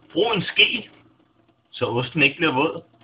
Brug en ske, så osten ikke bliver våd.